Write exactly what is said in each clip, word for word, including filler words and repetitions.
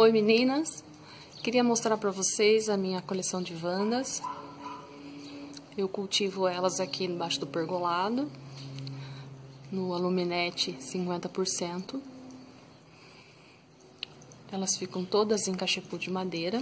Oi meninas, queria mostrar para vocês a minha coleção de vandas. Eu cultivo elas aqui embaixo do pergolado, no aluminete cinquenta por cento. Elas ficam todas em cachepô de madeira.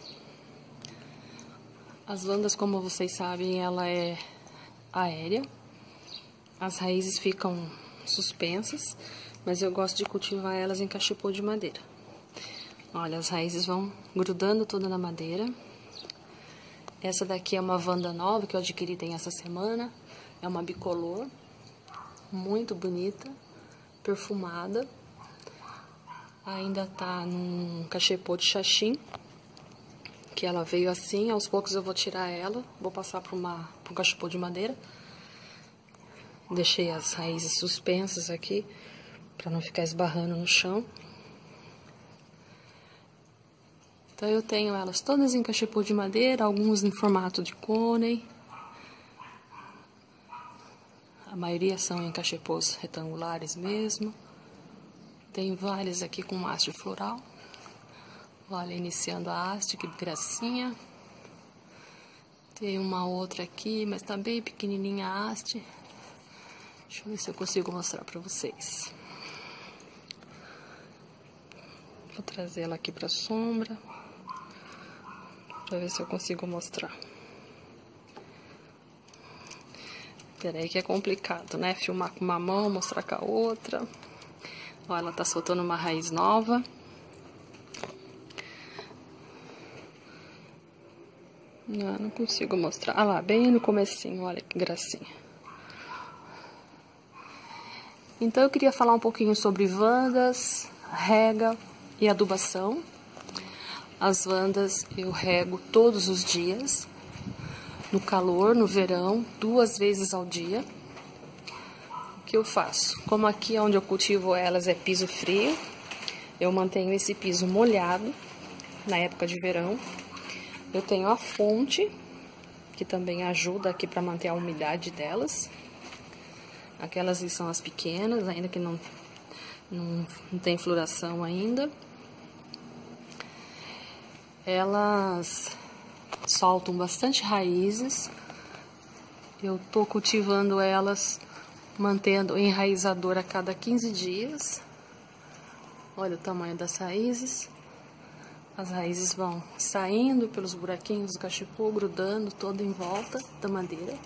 As vandas, como vocês sabem, ela é aérea. As raízes ficam suspensas, mas eu gosto de cultivar elas em cachepô de madeira. Olha, as raízes vão grudando toda na madeira. Essa daqui é uma vanda nova que eu adquiri tem essa semana. É uma bicolor, muito bonita, perfumada. Ainda tá num cachepô de xaxim, que ela veio assim. Aos poucos eu vou tirar ela, vou passar para uma para um cachepô de madeira. Deixei as raízes suspensas aqui, para não ficar esbarrando no chão. Então eu tenho elas todas em cachepô de madeira, alguns em formato de cone. A maioria são em cachepôs retangulares mesmo. Tem várias aqui com haste floral. Olha, iniciando a haste, que gracinha. Tem uma outra aqui, mas tá bem pequenininha a haste. Deixa eu ver se eu consigo mostrar pra vocês. Vou trazer ela aqui pra sombra, pra ver se eu consigo mostrar. Peraí que é complicado, né? Filmar com uma mão, mostrar com a outra. Ó, ela tá soltando uma raiz nova. Não, não consigo mostrar. Ah lá, bem no comecinho, olha que gracinha. Então eu queria falar um pouquinho sobre vandas, rega e adubação. As vandas eu rego todos os dias, no calor, no verão, duas vezes ao dia. O que eu faço? Como aqui onde eu cultivo elas é piso frio, eu mantenho esse piso molhado na época de verão. Eu tenho a fonte, que também ajuda aqui para manter a umidade delas. Aquelas ali são as pequenas, ainda que não, não, não tem floração ainda. Elas soltam bastante raízes. Eu tô cultivando elas, mantendo enraizador a cada quinze dias. Olha o tamanho das raízes. As raízes vão saindo pelos buraquinhos do cachepô, grudando todo em volta da madeira.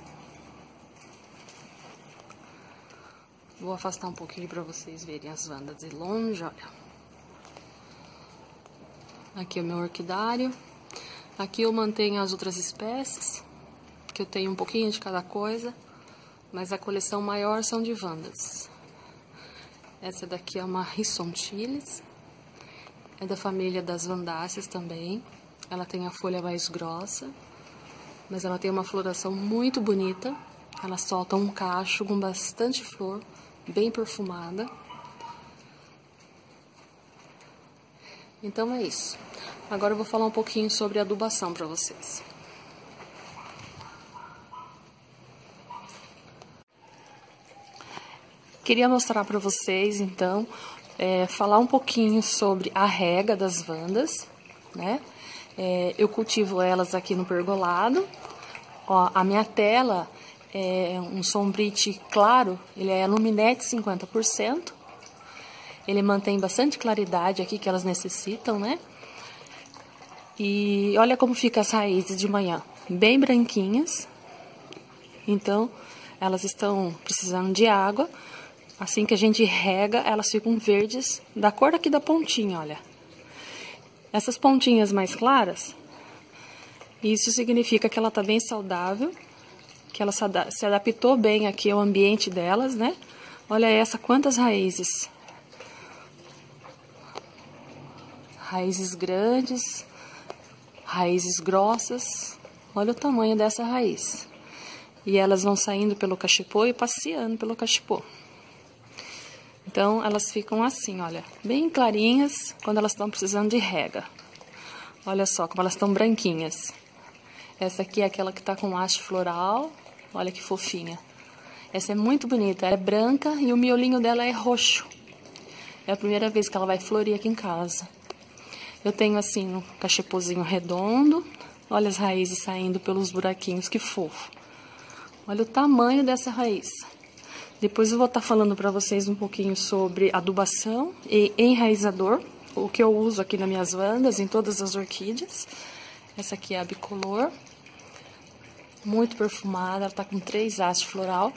Vou afastar um pouquinho para vocês verem as vandas de longe, olha. Aqui é o meu orquidário. Aqui eu mantenho as outras espécies, que eu tenho um pouquinho de cada coisa, mas a coleção maior são de vandas. Essa daqui é uma Risontilis, é da família das vandáceas também. Ela tem a folha mais grossa, mas ela tem uma floração muito bonita. Ela solta um cacho com bastante flor, bem perfumada. Então é isso. Agora eu vou falar um pouquinho sobre adubação para vocês. Queria mostrar para vocês, então, é, falar um pouquinho sobre a rega das vandas, né? É, eu cultivo elas aqui no pergolado. Ó, a minha tela é um sombrite claro, ele é aluminete cinquenta por cento. Ele mantém bastante claridade aqui que elas necessitam, né? E olha como fica as raízes de manhã, bem branquinhas. Então, elas estão precisando de água. Assim que a gente rega, elas ficam verdes, da cor aqui da pontinha, olha. Essas pontinhas mais claras, isso significa que ela tá bem saudável, que ela se adaptou bem aqui ao ambiente delas, né? Olha essa, quantas raízes. Raízes grandes, raízes grossas. Olha o tamanho dessa raiz. E elas vão saindo pelo cachepô e passeando pelo cachepô. Então, elas ficam assim, olha, bem clarinhas quando elas estão precisando de rega. Olha só como elas estão branquinhas. Essa aqui é aquela que tá com haste floral. Olha que fofinha. Essa é muito bonita, ela é branca e o miolinho dela é roxo. É a primeira vez que ela vai florir aqui em casa. Eu tenho assim um cachepozinho redondo. Olha as raízes saindo pelos buraquinhos, que fofo. Olha o tamanho dessa raiz. Depois eu vou estar falando para vocês um pouquinho sobre adubação e enraizador, o que eu uso aqui nas minhas vandas, em todas as orquídeas. Essa aqui é a bicolor, muito perfumada, ela tá com três hastes floral.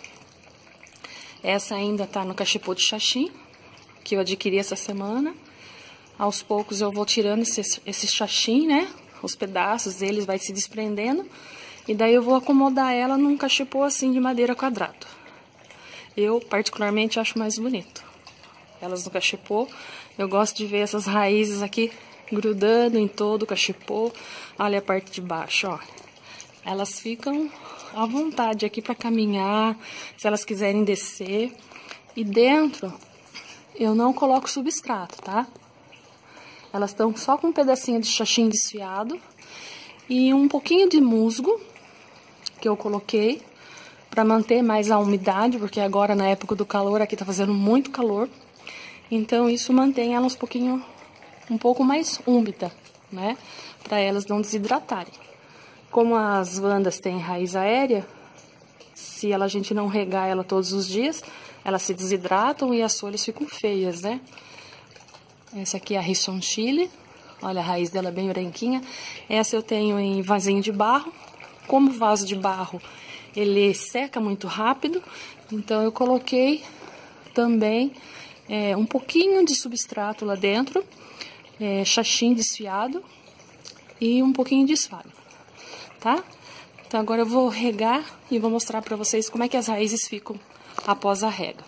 Essa ainda tá no cachepô de xaxim, que eu adquiri essa semana. Aos poucos eu vou tirando esse, esse xaxim, né? Os pedaços deles vai se desprendendo. E daí eu vou acomodar ela num cachepô assim de madeira quadrado. Eu particularmente acho mais bonito. Elas no cachepô. Eu gosto de ver essas raízes aqui grudando em todo o cachepô. Olha a parte de baixo, ó. Elas ficam à vontade aqui para caminhar, se elas quiserem descer. E dentro eu não coloco substrato, tá? Elas estão só com um pedacinho de xaxim desfiado e um pouquinho de musgo que eu coloquei para manter mais a umidade, porque agora na época do calor aqui tá fazendo muito calor. Então isso mantém elas um pouquinho, um pouco mais úmida, né? Para elas não desidratarem. Como as vandas têm raiz aérea, se ela, a gente não regar ela todos os dias, elas se desidratam e as folhas ficam feias, né? Essa aqui é a Risson Chile. Olha a raiz dela bem branquinha. Essa eu tenho em vasinho de barro. Como o vaso de barro, ele seca muito rápido, então eu coloquei também é, um pouquinho de substrato lá dentro, é, xaxim desfiado e um pouquinho de esfalho, tá? Então agora eu vou regar e vou mostrar pra vocês como é que as raízes ficam após a rega.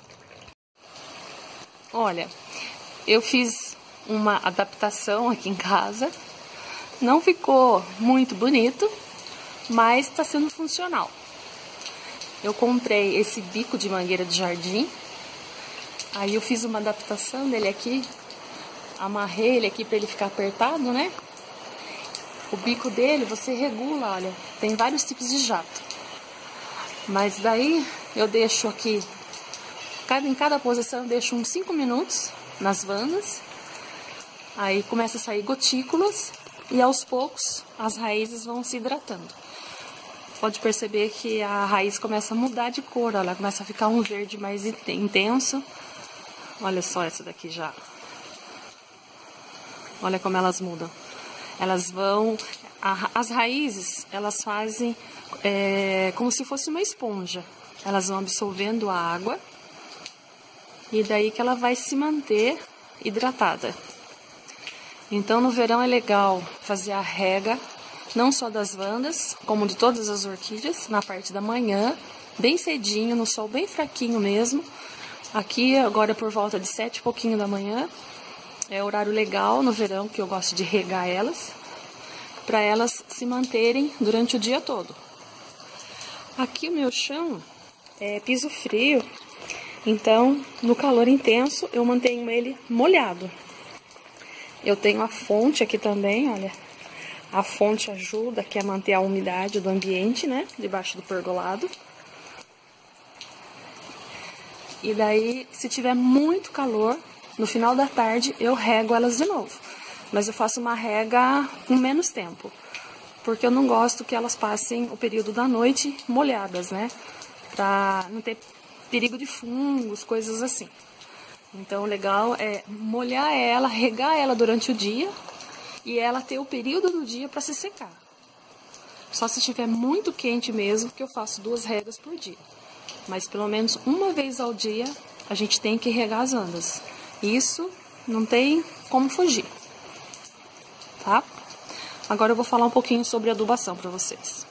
Olha, eu fiz uma adaptação aqui em casa, não ficou muito bonito, mas está sendo funcional. Eu comprei esse bico de mangueira de jardim, aí eu fiz uma adaptação dele aqui, amarrei ele aqui para ele ficar apertado, né? O bico dele você regula, olha, tem vários tipos de jato. Mas daí eu deixo aqui, cada, em cada posição eu deixo uns cinco minutos nas vandas. Aí começa a sair gotículas e aos poucos as raízes vão se hidratando. Pode perceber que a raiz começa a mudar de cor, ela começa a ficar um verde mais intenso. Olha só essa daqui já. Olha como elas mudam. Elas vão... A, as raízes, elas fazem é, como se fosse uma esponja. Elas vão absorvendo a água e daí que ela vai se manter hidratada. Então no verão é legal fazer a rega, não só das vandas, como de todas as orquídeas, na parte da manhã, bem cedinho, no sol bem fraquinho mesmo. Aqui agora por volta de sete e pouquinho da manhã, é horário legal no verão que eu gosto de regar elas, para elas se manterem durante o dia todo. Aqui o meu chão é piso frio, então no calor intenso eu mantenho ele molhado. Eu tenho a fonte aqui também, olha. A fonte ajuda aqui a manter a umidade do ambiente, né? Debaixo do pergolado. E daí, se tiver muito calor, no final da tarde eu rego elas de novo. Mas eu faço uma rega com menos tempo. Porque eu não gosto que elas passem o período da noite molhadas, né? Pra não ter perigo de fungos, coisas assim. Então o legal é molhar ela, regar ela durante o dia. E ela ter o período do dia para se secar. Só se estiver muito quente mesmo que eu faço duas regas por dia. Mas pelo menos uma vez ao dia a gente tem que regar as vandas. Isso não tem como fugir. Tá? Agora eu vou falar um pouquinho sobre adubação para vocês.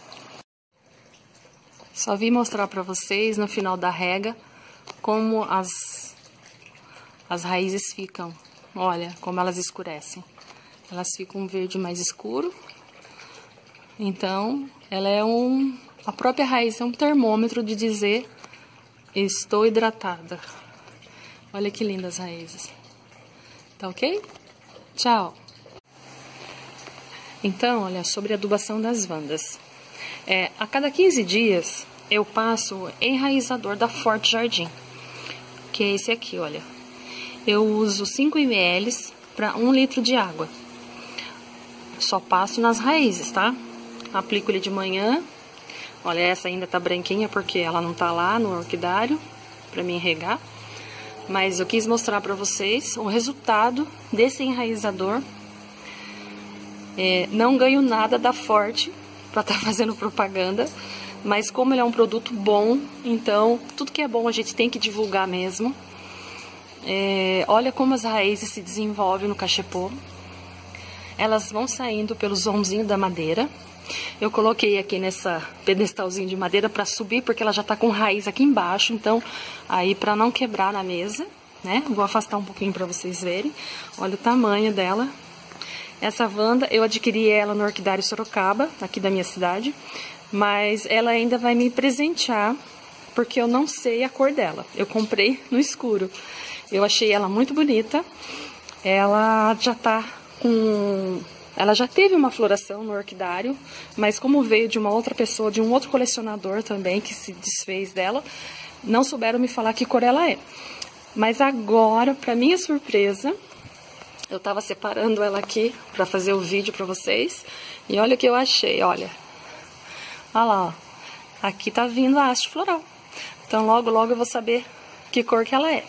Só vim mostrar para vocês no final da rega como as, as raízes ficam. Olha como elas escurecem. Elas ficam um verde mais escuro. Então, ela é um... A própria raiz é um termômetro de dizer estou hidratada. Olha que lindas as raízes. Tá ok? Tchau! Então, olha, sobre a adubação das vandas. É, a cada quinze dias, eu passo o enraizador da Forte Jardim. Que é esse aqui, olha. Eu uso cinco mililitros para um litro de água. só passo nas raízes, tá? Aplico ele de manhã. Olha, essa ainda tá branquinha porque ela não tá lá no orquidário pra mim regar. Mas eu quis mostrar pra vocês o resultado desse enraizador. É, não ganho nada da Forte pra estar tá fazendo propaganda. Mas como ele é um produto bom, então tudo que é bom a gente tem que divulgar mesmo. É, olha como as raízes se desenvolvem no cachepô. Elas vão saindo pelos vãozinhos da madeira. Eu coloquei aqui nessa pedestalzinho de madeira para subir, porque ela já tá com raiz aqui embaixo. Então, aí para não quebrar na mesa, né? Vou afastar um pouquinho para vocês verem. Olha o tamanho dela. Essa Wanda, eu adquiri ela no Orquidário Sorocaba, aqui da minha cidade. Mas ela ainda vai me presentear, porque eu não sei a cor dela. Eu comprei no escuro. Eu achei ela muito bonita. Ela já tá com... Ela já teve uma floração no orquidário, mas como veio de uma outra pessoa, de um outro colecionador também, que se desfez dela, não souberam me falar que cor ela é. Mas agora, pra minha surpresa, eu tava separando ela aqui pra fazer o vídeo pra vocês. E olha o que eu achei, olha. Olha lá, ó. Aqui tá vindo a haste floral. Então logo, logo eu vou saber que cor que ela é.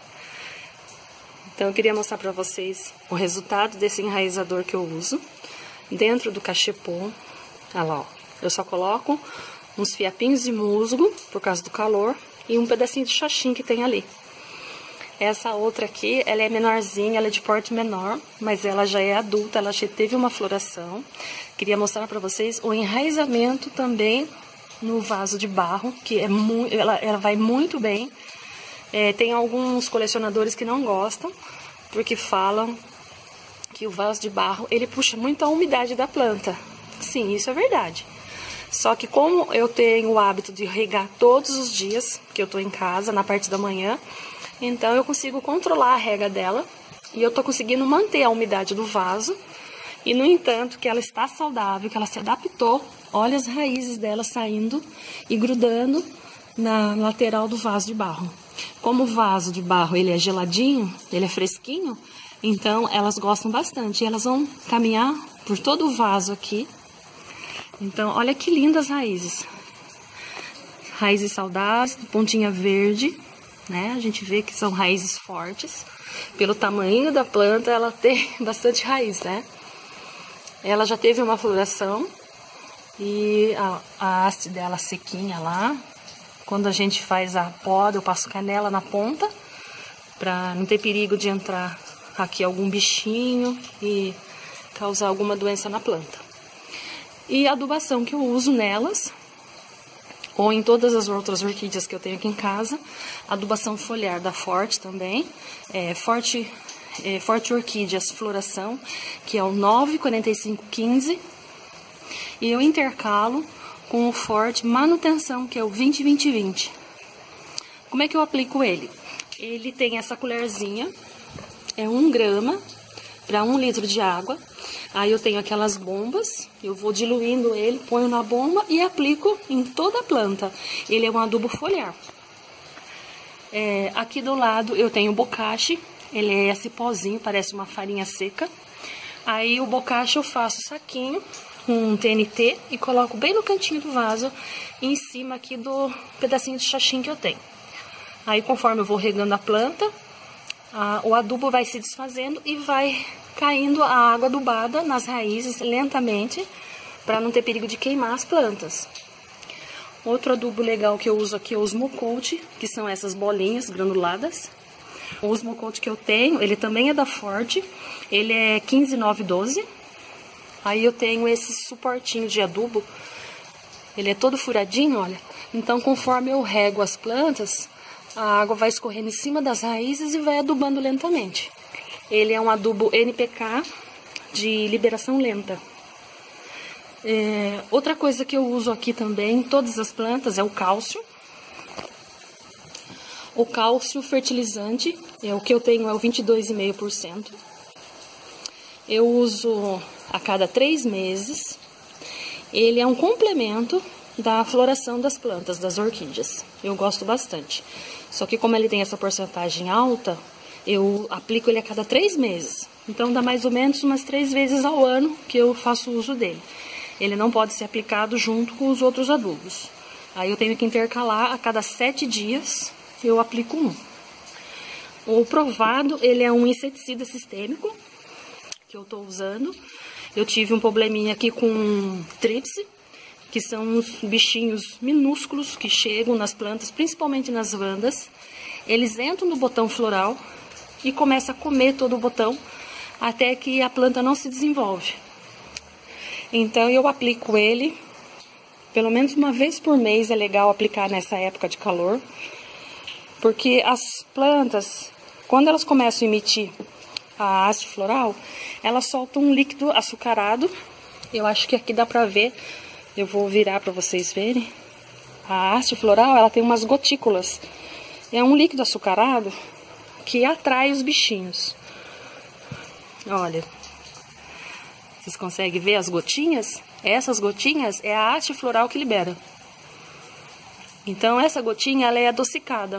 Então eu queria mostrar pra vocês o resultado desse enraizador que eu uso dentro do cachepô. Olha lá, ó. Eu só coloco uns fiapinhos de musgo, por causa do calor, e um pedacinho de xaxim que tem ali. Essa outra aqui, ela é menorzinha, ela é de porte menor, mas ela já é adulta, ela já teve uma floração. Queria mostrar pra vocês o enraizamento também no vaso de barro, que é muito, ela, ela vai muito bem. É, tem alguns colecionadores que não gostam, porque falam que o vaso de barro, ele puxa muito a umidade da planta. Sim, isso é verdade. Só que como eu tenho o hábito de regar todos os dias, que eu tô em casa, na parte da manhã, então eu consigo controlar a rega dela e eu tô conseguindo manter a umidade do vaso. E no entanto, que ela está saudável, que ela se adaptou, olha as raízes dela saindo e grudando na lateral do vaso de barro. Como o vaso de barro ele é geladinho, ele é fresquinho, então elas gostam bastante. E elas vão caminhar por todo o vaso aqui. Então olha que lindas raízes. Raízes saudáveis, pontinha verde. Né? A gente vê que são raízes fortes. Pelo tamanho da planta, ela tem bastante raiz, né? Ela já teve uma floração e a, a haste dela sequinha lá. Quando a gente faz a poda, eu passo canela na ponta para não ter perigo de entrar aqui algum bichinho e causar alguma doença na planta. E a adubação que eu uso nelas, ou em todas as outras orquídeas que eu tenho aqui em casa, adubação foliar da Forte também, é, Forte, é, Forte Orquídeas Floração, que é o nove quarenta e cinco quinze, e eu intercalo com o Forte Manutenção, que é o vinte vinte vinte. Como é que eu aplico ele? Ele tem essa colherzinha, é um grama para um litro de água. Aí eu tenho aquelas bombas, eu vou diluindo ele, ponho na bomba e aplico em toda a planta. Ele é um adubo foliar. É, aqui do lado eu tenho o bocashi, ele é esse pozinho, parece uma farinha seca. Aí o bocashi eu faço saquinho com um T N T e coloco bem no cantinho do vaso, em cima aqui do pedacinho de xaxim que eu tenho. Aí conforme eu vou regando a planta, a, o adubo vai se desfazendo e vai caindo a água adubada nas raízes lentamente, para não ter perigo de queimar as plantas. Outro adubo legal que eu uso aqui é o Osmocote, que são essas bolinhas granuladas. O Osmocote que eu tenho, ele também é da Forte, ele é quinze nove doze. Aí eu tenho esse suportinho de adubo, ele é todo furadinho, olha. Então conforme eu rego as plantas, a água vai escorrendo em cima das raízes e vai adubando lentamente. Ele é um adubo N P K de liberação lenta. É, outra coisa que eu uso aqui também em todas as plantas é o cálcio. O cálcio fertilizante, é o que eu tenho é o vinte e dois vírgula cinco por cento. Eu uso a cada três meses. Ele é um complemento da floração das plantas, das orquídeas. Eu gosto bastante. Só que como ele tem essa porcentagem alta, eu aplico ele a cada três meses. Então dá mais ou menos umas três vezes ao ano que eu faço uso dele. Ele não pode ser aplicado junto com os outros adubos. Aí eu tenho que intercalar a cada sete dias, eu aplico um. O Provado, ele é um inseticida sistêmico que eu estou usando. Eu tive um probleminha aqui com tríplice, que são uns bichinhos minúsculos que chegam nas plantas, principalmente nas vandas. Eles entram no botão floral e começam a comer todo o botão até que a planta não se desenvolve. Então eu aplico ele pelo menos uma vez por mês, é legal aplicar nessa época de calor, porque as plantas, quando elas começam a emitir a haste floral, elas soltam um líquido açucarado. Eu acho que aqui dá pra ver, eu vou virar pra vocês verem. A haste floral, ela tem umas gotículas. É um líquido açucarado que atrai os bichinhos. Olha, vocês conseguem ver as gotinhas? Essas gotinhas é a haste floral que libera. Então essa gotinha, ela é adocicada.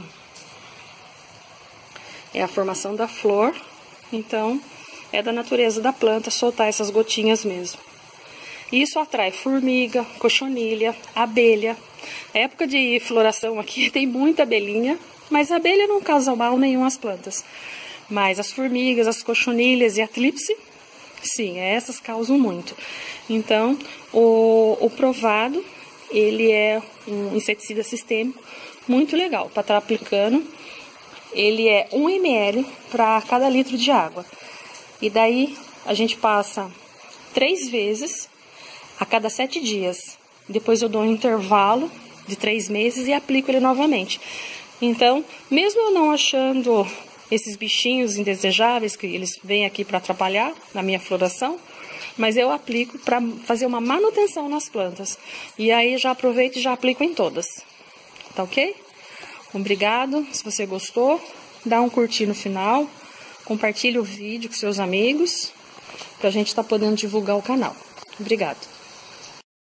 É a formação da flor, então é da natureza da planta soltar essas gotinhas mesmo. Isso atrai formiga, cochonilha, abelha. Época de floração aqui tem muita abelhinha, mas a abelha não causa mal nenhum às plantas. Mas as formigas, as cochonilhas e a tríplice, sim, essas causam muito. Então, o, o Provado, ele é um inseticida sistêmico muito legal para estar aplicando. Ele é um mililitro para cada litro de água. E daí a gente passa três vezes a cada sete dias. Depois eu dou um intervalo de três meses e aplico ele novamente. Então, mesmo eu não achando esses bichinhos indesejáveis, que eles vêm aqui para atrapalhar na minha floração, mas eu aplico para fazer uma manutenção nas plantas. E aí já aproveito e já aplico em todas. Tá ok? Obrigado. Se você gostou, dá um curtir no final, compartilhe o vídeo com seus amigos, para a gente estar podendo divulgar o canal. Obrigado.